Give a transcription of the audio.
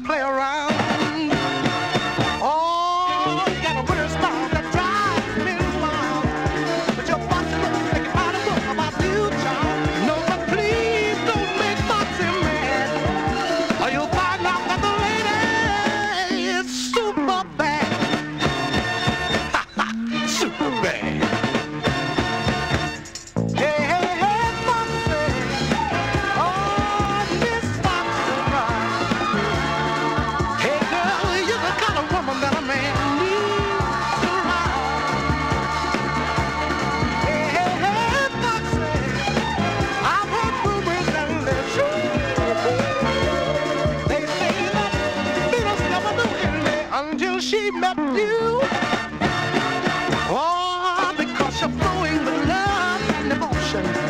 play around. Oh, you got a winter smile that drives me wild. But your Foxy looks like you write a book about you, child. No, but please don't make Foxy mad, or you'll find out that the lady is super bad. Ha ha, super bad. Hey, hey, hey, Foxy. Oh, Miss Foxy Brown. Hey, girl, you're the kind of woman that a man needs around. Hey, hey, hey, Foxy. I've heard rumors and they're true. They say that Venus never knew Italy until she met you. Oh, because you're flowing with love and devotion.